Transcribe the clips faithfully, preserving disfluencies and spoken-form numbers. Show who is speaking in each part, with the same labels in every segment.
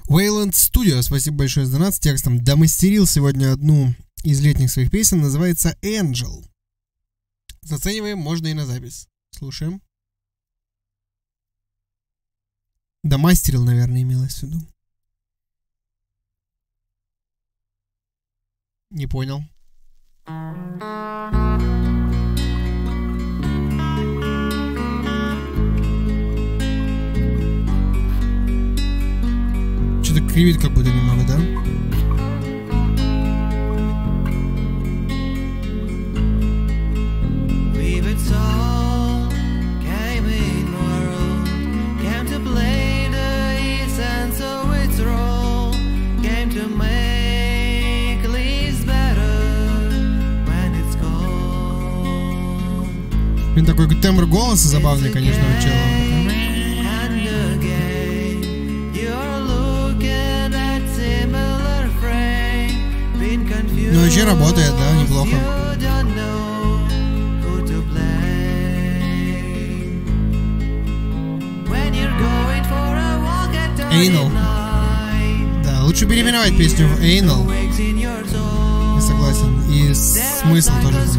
Speaker 1: Wayland Studio, спасибо большое за донат с текстом. Домастерил сегодня одну из летних своих песен, называется Angel. Зацениваем, можно и на запись. Слушаем. Домастерил, наверное, имелось в виду. Не понял. Что-то кривит как будто немного, да? Блин, такой тембр голоса забавный, конечно, у чела. Ну, вообще работает, да, неплохо. Anal. Да, лучше переименовать песню в Anal. Я согласен. И смысл тоже лучше.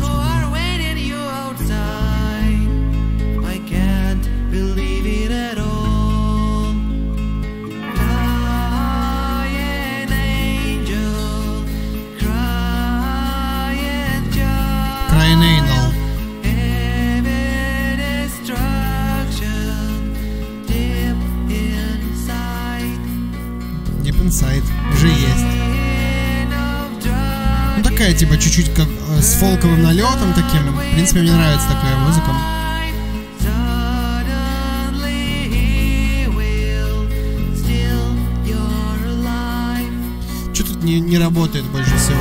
Speaker 1: Сайт уже есть. Ну такая типа чуть-чуть как э, с фолковым налетом таким. В принципе, мне нравится такая музыка. Что тут не, не работает больше всего?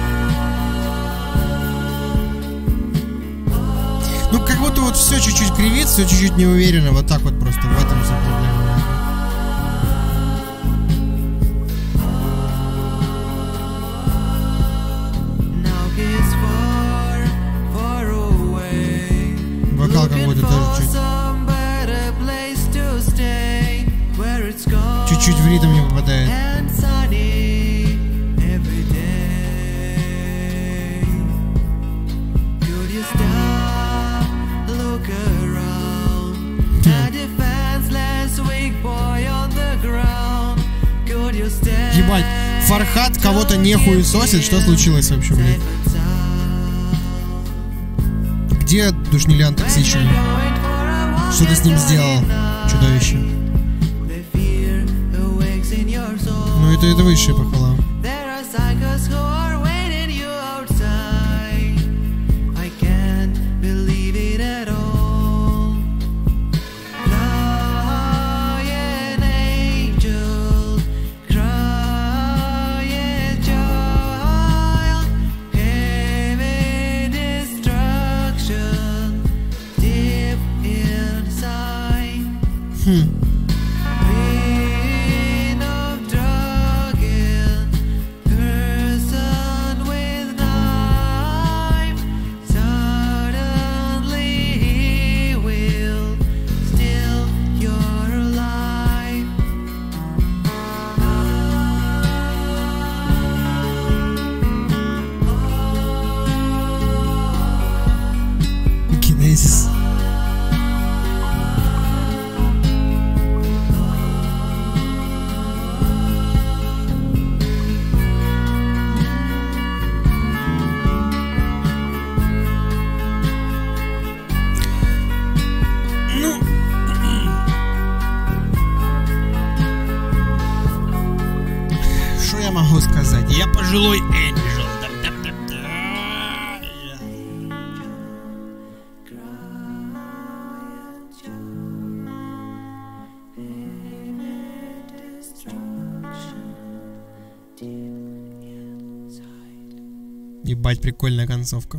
Speaker 1: Ну как будто вот все чуть-чуть кривит, все чуть-чуть неуверенно. Вот так вот просто. В этом вся проблема. Вокал какой-то тоже чуть. Чуть-чуть в ритм не попадает. Ебать, Фархад кого-то не хуесосит. Что случилось вообще, блядь? Где Душнилян токсичный? Что ты с ним сделал, чудовище? Ну это, это высшая похвала. Хм. Кинезис. Могу сказать, я пожилой Энджел. Ебать, прикольная концовка.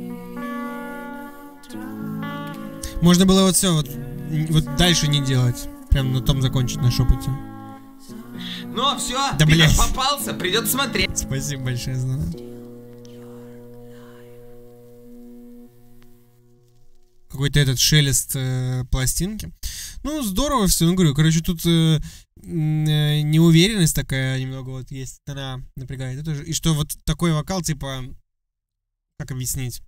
Speaker 1: Можно было вот все вот, вот дальше не делать. Прям на том закончить, на шепоте.
Speaker 2: Ну все,
Speaker 1: да,
Speaker 2: ты
Speaker 1: блядь.
Speaker 2: попался, придется смотреть.
Speaker 1: Спасибо большое за донат. Какой-то этот шелест э, пластинки. Ну, здорово все. Ну, говорю, короче, тут э, неуверенность такая немного вот есть, она напрягает. Это же, и что вот такой вокал, типа, как объяснить?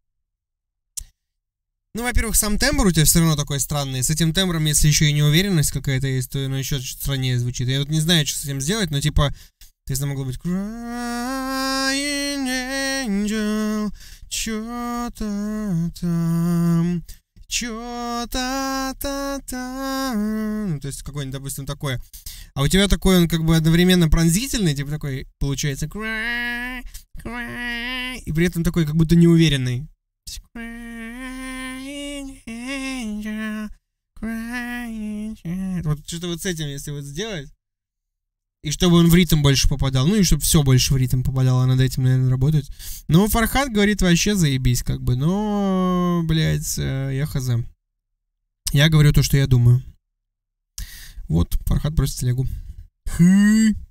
Speaker 1: Ну, во-первых, сам тембр у тебя все равно такой странный. С этим тембром, если еще и неуверенность какая-то есть, то оно еще чуть страннее звучит. Я вот не знаю, что с этим сделать, но типа, то есть, могло быть Crying Angel, чё-то там, чё-то там. То есть, какой-нибудь, допустим, такое. А у тебя такой, он как бы одновременно пронзительный, типа такой, получается, cry, cry, и при этом такой, как будто неуверенный. Вот что-то вот с этим, если вот сделать, и чтобы он в ритм больше попадал, ну и чтобы все больше в ритм попадало, над этим, наверное, работать. Но Фархад говорит, вообще заебись, как бы, но, блядь, я хз. Я говорю то, что я думаю. Вот, Фархад просит телегу. Хы.